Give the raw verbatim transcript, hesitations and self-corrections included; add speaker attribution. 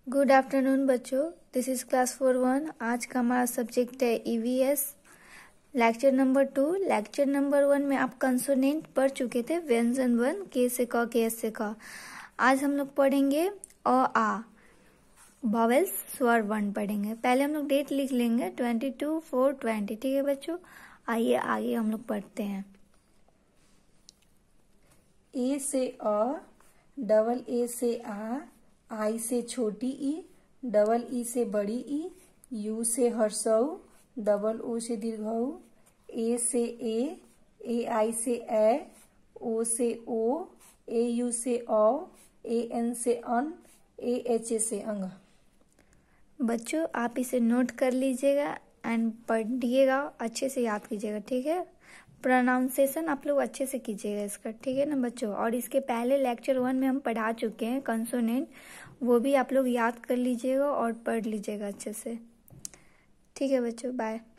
Speaker 1: Good afternoon बच्चों, this is class four one. आज का हमारा सब्जेक्ट है EVS, lecture number two. Lecture number one में आप कंसोनेंट पढ़ चुके थे, व्यंजन वन, के से क, के से क। आज हम लोग पढ़ेंगे अ आ, वॉवेल्स, स्वर वन पढ़ेंगे। पहले हम लोग डेट लिख लेंगे, ट्वेंटी टू फोर ट्वेंटी। ठीक है बच्चों, आइए आगे हम लोग पढ़ते हैं।
Speaker 2: ए से अ, डबल ए से आ, आई से छोटी ई, डबल ई से बड़ी ई, यू से हर्षऊ, डबल ओ से दीर्घऊ, ए से ए, ए आई से ए, ओ से ओ, ए यू से औ, ए एन से अन, ए एच ए से अंग।
Speaker 1: बच्चों आप इसे नोट कर लीजिएगा एंड पढ़िएगा, अच्छे से याद कीजिएगा। ठीक है, प्रोनाउंसिएशन आप लोग अच्छे से कीजिएगा इसका। ठीक है ना बच्चों। और इसके पहले लेक्चर वन में हम पढ़ा चुके हैं कंसोनेंट, वो भी आप लोग याद कर लीजिएगा और पढ़ लीजिएगा अच्छे से। ठीक है बच्चों, बाय।